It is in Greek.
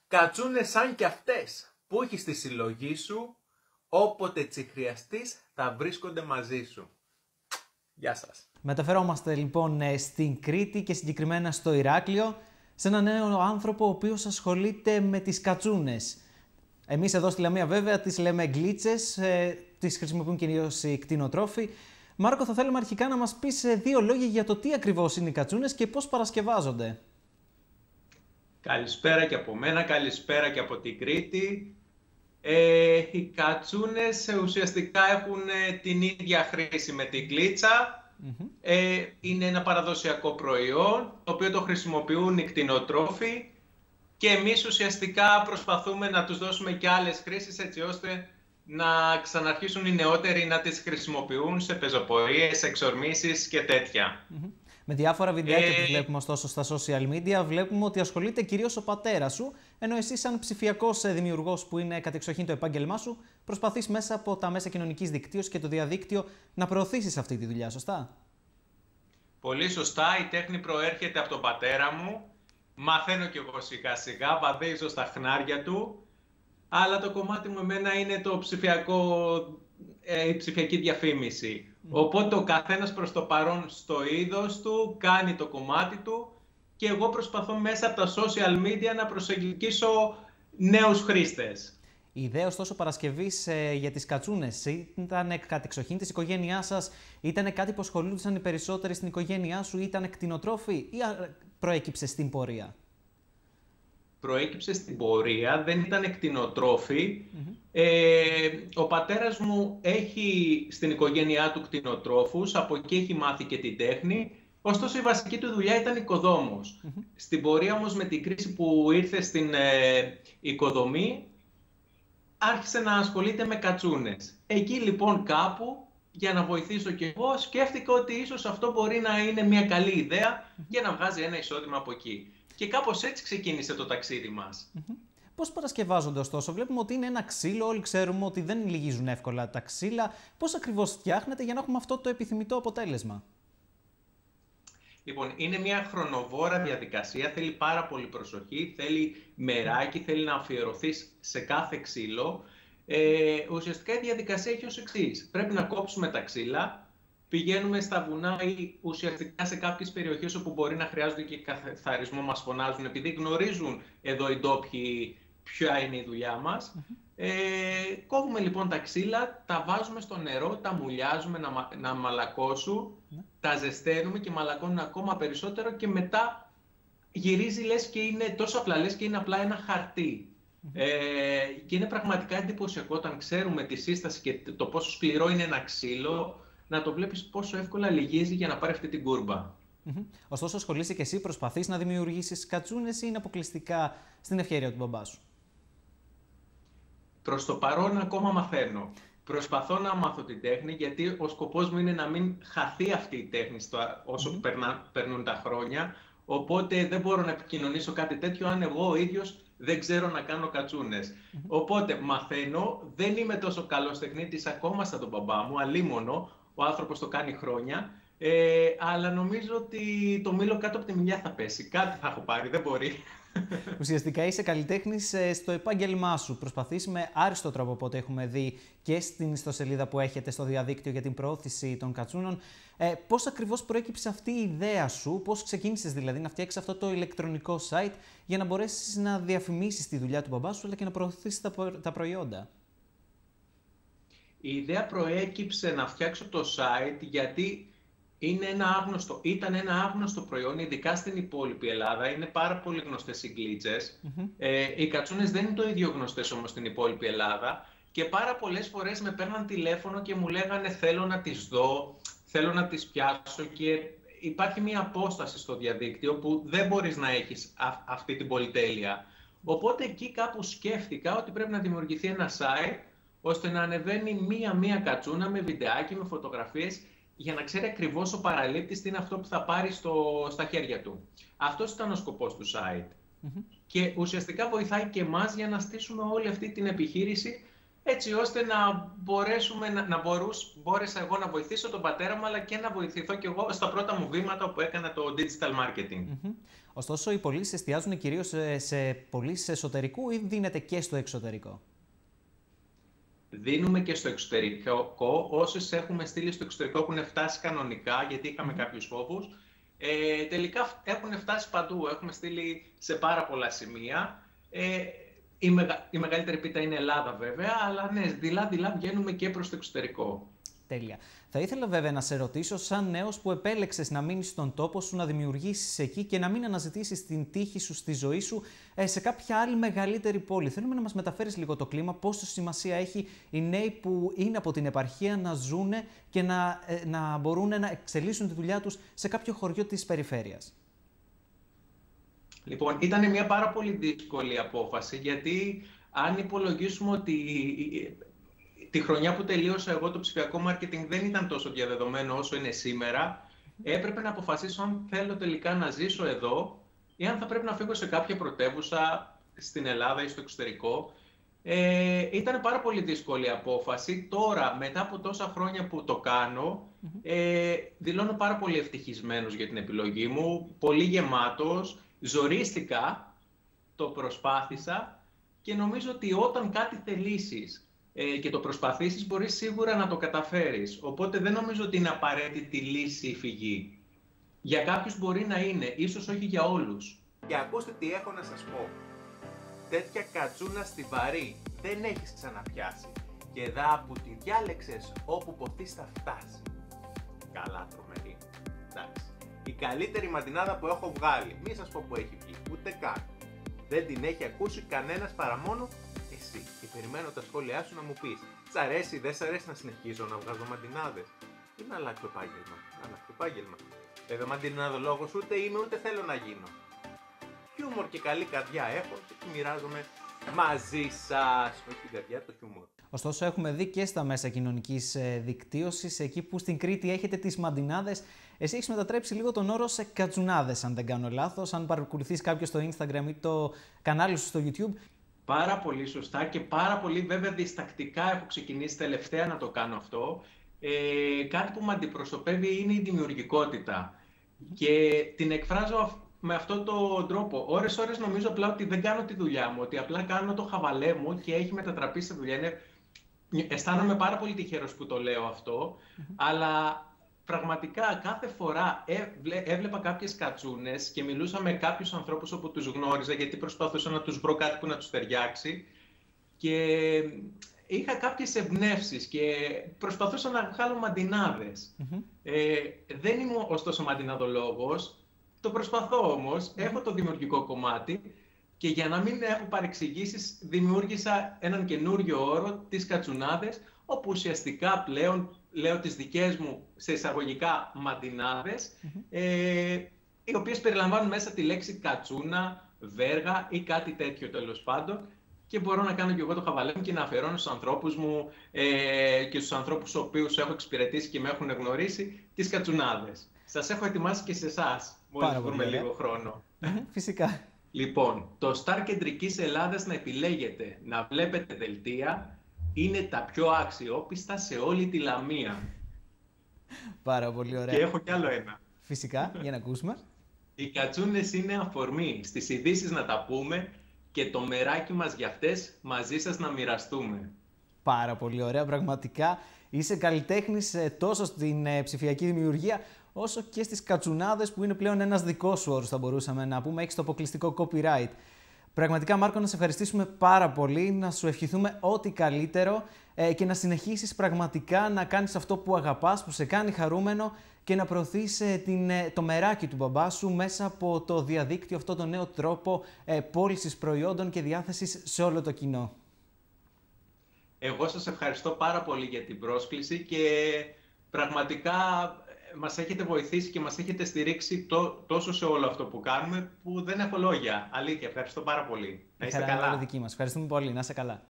Κατσούνες σαν κι αυτές που έχεις στη συλλογή σου, όποτε τσι χρειαστείς θα βρίσκονται μαζί σου. Γεια σας. Μεταφερόμαστε λοιπόν στην Κρήτη και συγκεκριμένα στο Ηράκλειο, σε έναν νέο άνθρωπο ο οποίος ασχολείται με τις κατσούνες. Εμείς εδώ στη Λαμία βέβαια τις λέμε γκλίτσες, τις χρησιμοποιούν κυρίως οι κτηνοτρόφοι. Μάρκο, θα θέλουμε αρχικά να μας πεις δύο λόγια για το τι ακριβώς είναι οι κατσούνες και πώς παρασκευάζονται. Καλησπέρα και από μένα, καλησπέρα και από την Κρήτη. Οι κατσούνες ουσιαστικά έχουν την ίδια χρήση με την γκλίτσα. Είναι ένα παραδοσιακό προϊόν, το οποίο το χρησιμοποιούν οι κτηνοτρόφοι και εμείς ουσιαστικά προσπαθούμε να τους δώσουμε και άλλες χρήσεις έτσι ώστε να ξαναρχίσουν οι νεότεροι να τις χρησιμοποιούν σε πεζοπορίες, εξορμήσεις και τέτοια. Με διάφορα βιντεάκια που βλέπουμε ωστόσο στα social media, βλέπουμε ότι ασχολείται κυρίως ο πατέρας σου, ενώ εσύ σαν ψηφιακός δημιουργός που είναι κατεξοχήν το επάγγελμά σου, προσπαθείς μέσα από τα μέσα κοινωνικής δικτύωσης και το διαδίκτυο να προωθήσεις αυτή τη δουλειά, σωστά? Πολύ σωστά, η τέχνη προέρχεται από τον πατέρα μου, μαθαίνω κι εγώ σιγά σιγά, βαδίζω στα χνάρια του, αλλά το κομμάτι μου εμένα είναι το η ψηφιακή διαφήμιση. Οπότε ο καθένας προς το παρόν στο είδος του κάνει το κομμάτι του και εγώ προσπαθώ μέσα από τα social media να προσελκύσω νέους χρήστες. Η ιδέα ωστόσο παρασκευής για τις κατσούνες ήταν κατεξοχήν της οικογένειάς σας, ήταν κάτι που ασχολούνταν οι περισσότεροι στην οικογένειά σου, ήταν κτηνοτρόφοι ή προέκυψε στην πορεία? Προέκυψε στην πορεία, δεν ήταν κτηνοτρόφοι. Ο πατέρας μου έχει στην οικογένειά του κτηνοτρόφους, από εκεί έχει μάθει και την τέχνη. Ωστόσο η βασική του δουλειά ήταν οικοδόμος. Στην πορεία όμως με την κρίση που ήρθε στην οικοδομή, άρχισε να ασχολείται με κατσούνες. Εκεί λοιπόν κάπου, για να βοηθήσω κι εγώ, σκέφτηκα ότι ίσως αυτό μπορεί να είναι μια καλή ιδέα για να βγάζει ένα εισόδημα από εκεί. Και κάπως έτσι ξεκίνησε το ταξίδι μας. Πώς παρασκευάζονται ωστόσο? Βλέπουμε ότι είναι ένα ξύλο, όλοι ξέρουμε ότι δεν λυγίζουν εύκολα τα ξύλα. Πώς ακριβώς φτιάχνετε για να έχουμε αυτό το επιθυμητό αποτέλεσμα? Λοιπόν, είναι μια χρονοβόρα διαδικασία, θέλει πάρα πολύ προσοχή, θέλει μεράκι, θέλει να αφιερωθείς σε κάθε ξύλο. Ουσιαστικά η διαδικασία έχει ως εξής. Πρέπει να κόψουμε τα ξύλα, πηγαίνουμε στα βουνά ή ουσιαστικά σε κάποιες περιοχές όπου μπορεί να χρειάζονται και καθαρισμό, μας φωνάζουν, επειδή γνωρίζουν εδώ οι ντόπιοι ποια είναι η δουλειά μας. Κόβουμε λοιπόν τα ξύλα, τα βάζουμε στο νερό, τα μουλιάζουμε να μαλακώσουν, τα ζεσταίνουμε και μαλακώνουν ακόμα περισσότερο και μετά γυρίζει λες και είναι τόσο απλά, λες και είναι απλά ένα χαρτί. Και είναι πραγματικά εντυπωσιακό όταν ξέρουμε τη σύσταση και το πόσο σκληρό είναι ένα ξύλο, να το βλέπεις πόσο εύκολα λυγίζει για να πάρει αυτή την κούρμπα. Ωστόσο, ασχολείσαι και εσύ, προσπαθείς να δημιουργήσεις κατσούνες ή είναι αποκλειστικά στην ευχέρεια του μπαμπά σου? Προς το παρόν ακόμα μαθαίνω. Προσπαθώ να μάθω την τέχνη, γιατί ο σκοπός μου είναι να μην χαθεί αυτή η τέχνη όσο περνούν τα χρόνια. Οπότε δεν μπορώ να επικοινωνήσω κάτι τέτοιο αν εγώ ο ίδιος δεν ξέρω να κάνω κατσούνες. Οπότε μαθαίνω, δεν είμαι τόσο καλός τεχνίτης ακόμα σαν τον μπαμπά μου, αλίμονο, ο άνθρωπος το κάνει χρόνια. Αλλά νομίζω ότι το μήλο κάτω από τη μιλιά θα πέσει. Κάτι θα έχω πάρει, δεν μπορεί. Ουσιαστικά είσαι καλλιτέχνης στο επάγγελμά σου. Προσπαθείς με άριστο τρόπο, οπότε έχουμε δει και στην ιστοσελίδα που έχετε στο διαδίκτυο για την προώθηση των κατσούνων. Πώς ακριβώς προέκυψε αυτή η ιδέα σου, πώς ξεκίνησες δηλαδή να φτιάξεις αυτό το ηλεκτρονικό site για να μπορέσεις να διαφημίσεις τη δουλειά του μπαμπά σου αλλά και να προωθήσεις τα προϊόντα? Η ιδέα προέκυψε να φτιάξω το site γιατί ήταν ένα άγνωστο προϊόν, ειδικά στην υπόλοιπη Ελλάδα. Είναι πάρα πολύ γνωστές οι γκλίτσες. Οι κατσούνες δεν είναι το ίδιο γνωστές όμως στην υπόλοιπη Ελλάδα. Και πάρα πολλές φορές με παίρναν τηλέφωνο και μου λέγανε θέλω να τις δω, θέλω να τις πιάσω. Και υπάρχει μια απόσταση στο διαδίκτυο που δεν μπορείς να έχεις αυτή την πολυτέλεια. Οπότε εκεί κάπου σκέφτηκα ότι πρέπει να δημιουργηθεί ένα site ώστε να ανεβαίνει μία-μία κατσούνα με βιντεάκι, με φωτογραφίες, για να ξέρει ακριβώς ο παραλήπτης τι είναι αυτό που θα πάρει στα χέρια του. Αυτός ήταν ο σκοπός του site. Και ουσιαστικά βοηθάει και εμάς για να στήσουμε όλη αυτή την επιχείρηση, έτσι ώστε να μπόρεσα εγώ να βοηθήσω τον πατέρα μου, αλλά και να βοηθηθώ κι εγώ στα πρώτα μου βήματα που έκανα το digital marketing. Ωστόσο, οι πωλήσεις εστιάζουν κυρίως σε πωλήσεις εσωτερικού ή δίνεται και στο εξωτερικό? Δίνουμε και στο εξωτερικό. Όσες έχουμε στείλει στο εξωτερικό έχουν φτάσει κανονικά, γιατί είχαμε κάποιους φόβους. Τελικά έχουν φτάσει παντού. Έχουμε στείλει σε πάρα πολλά σημεία. Η μεγαλύτερη πίτα είναι Ελλάδα βέβαια, αλλά ναι, δειλά-δειλά βγαίνουμε και προς το εξωτερικό. Τέλεια. Θα ήθελα βέβαια να σε ρωτήσω, σαν νέος που επέλεξες να μείνεις στον τόπο σου, να δημιουργήσεις εκεί και να μην αναζητήσεις την τύχη σου στη ζωή σου σε κάποια άλλη μεγαλύτερη πόλη. Θέλουμε να μας μεταφέρεις λίγο το κλίμα, πόσο σημασία έχει οι νέοι που είναι από την επαρχία να ζουν και να μπορούν να εξελίσσουν τη δουλειά τους σε κάποιο χωριό της περιφέρειας. Λοιπόν, ήταν μια πάρα πολύ δύσκολη απόφαση, γιατί αν υπολογίσουμε ότι τη χρονιά που τελείωσα εγώ το ψηφιακό μάρκετινγκ δεν ήταν τόσο διαδεδομένο όσο είναι σήμερα, έπρεπε να αποφασίσω αν θέλω τελικά να ζήσω εδώ ή αν θα πρέπει να φύγω σε κάποια πρωτεύουσα στην Ελλάδα ή στο εξωτερικό. Ήταν πάρα πολύ δύσκολη απόφαση. Τώρα, μετά από τόσα χρόνια που το κάνω, δηλώνω πάρα πολύ ευτυχισμένος για την επιλογή μου, πολύ γεμάτος, ζορίστηκα, το προσπάθησα και νομίζω ότι όταν κάτι θελήσεις και το προσπαθήσεις, μπορείς σίγουρα να το καταφέρεις. Οπότε δεν νομίζω ότι είναι απαραίτητη λύση η φυγή. Για κάποιους μπορεί να είναι, ίσως όχι για όλους. Και ακούστε τι έχω να σας πω. Τέτοια κατσούνα στιβαρή δεν έχεις ξαναπιάσει. Και δα που τη διάλεξες, όπου ποθείς θα φτάσει. Καλά τρομερή. Εντάξει. Η καλύτερη μαντινάδα που έχω βγάλει. Μη σας πω που έχει βγει, ούτε καν. Δεν την έχει ακούσει κανένας παρά μόνο εσύ. Και περιμένω τα σχόλιά σου να μου πεις. Σ' αρέσει, δεν σ' αρέσει να συνεχίζω να βγάζω μαντινάδες? Ή να αλλάξω επάγγελμα? Βέβαια, μαντινάδολόγος ούτε είμαι ούτε θέλω να γίνω. Χιούμορ και καλή καρδιά έχω και τη μοιράζομαι μαζί σας. Όχι την καρδιά, το χιούμορ. Ωστόσο, έχουμε δει και στα μέσα κοινωνικής δικτύωσης, εκεί που στην Κρήτη έχετε τις μαντινάδες. Εσύ έχεις μετατρέψει λίγο τον όρο σε κατσουνάδες, αν δεν κάνω λάθος. Αν παρακολουθείς κάποιος στο Instagram ή το κανάλι σου στο YouTube. Πάρα πολύ σωστά και πάρα πολύ βέβαια διστακτικά έχω ξεκινήσει τελευταία να το κάνω αυτό. Κάτι που με αντιπροσωπεύει είναι η δημιουργικότητα και την εκφράζω με αυτόν τον τρόπο. Ώρες νομίζω απλά ότι δεν κάνω τη δουλειά μου, ότι απλά κάνω το χαβαλέ μου και έχει μετατραπεί σε δουλειά. Αισθάνομαι πάρα πολύ τυχερός που το λέω αυτό, αλλά πραγματικά κάθε φορά έβλεπα κάποιες κατσούνες και μιλούσα με κάποιους ανθρώπους όπου τους γνώριζα, γιατί προσπαθούσα να τους βρω κάτι που να τους ταιριάξει και είχα κάποιες εμπνεύσεις και προσπαθούσα να βγάλω μαντινάδες. Δεν είμαι ωστόσο μαντιναδολόγος, το προσπαθώ όμως, έχω το δημιουργικό κομμάτι και για να μην έχω παρεξηγήσεις δημιούργησα έναν καινούριο όρο, τις κατσουνάδες, όπου ουσιαστικά πλέον λέω τις δικές μου σε εισαγωγικά μαντινάδες, οι οποίες περιλαμβάνουν μέσα τη λέξη κατσούνα, βέργα ή κάτι τέτοιο τέλος πάντων, και μπορώ να κάνω και εγώ το χαβαλέ μου και να αφιερώνω στους ανθρώπους μου και στους ανθρώπους τους οποίους έχω εξυπηρετήσει και με έχουν γνωρίσει τις κατσουνάδες. Σας έχω ετοιμάσει και σε εσάς, μόλις βρούμε λίγο χρόνο. Φυσικά. Λοιπόν, το Star Κεντρικής Ελλάδας να επιλέγετε να βλέπετε δελτία είναι τα πιο αξιόπιστα σε όλη τη Λαμία. Πάρα πολύ ωραία. Και έχω κι άλλο ένα. Φυσικά, για να ακούσουμε. Οι κατσούνες είναι αφορμή στις ειδήσεις να τα πούμε και το μεράκι μας για αυτές μαζί σας να μοιραστούμε. Πάρα πολύ ωραία, πραγματικά. Είσαι καλλιτέχνης τόσο στην ψηφιακή δημιουργία, όσο και στις κατσουνάδες που είναι πλέον ένας δικός σου όρος, θα μπορούσαμε να πούμε. Έχεις το αποκλειστικό copyright. Πραγματικά, Μάρκο, να σε ευχαριστήσουμε πάρα πολύ, να σου ευχηθούμε ό,τι καλύτερο και να συνεχίσεις πραγματικά να κάνεις αυτό που αγαπάς, που σε κάνει χαρούμενο και να προωθείς το μεράκι του μπαμπά σου μέσα από το διαδίκτυο, αυτό το νέο τρόπο πώλησης προϊόντων και διάθεσης σε όλο το κοινό. Εγώ σας ευχαριστώ πάρα πολύ για την πρόσκληση και πραγματικά μας έχετε βοηθήσει και μας έχετε στηρίξει τόσο σε όλο αυτό που κάνουμε που δεν έχω λόγια. Αλήθεια, ευχαριστώ πάρα πολύ. Να είστε καλά. Δική μας. Ευχαριστούμε πολύ. Να είστε καλά.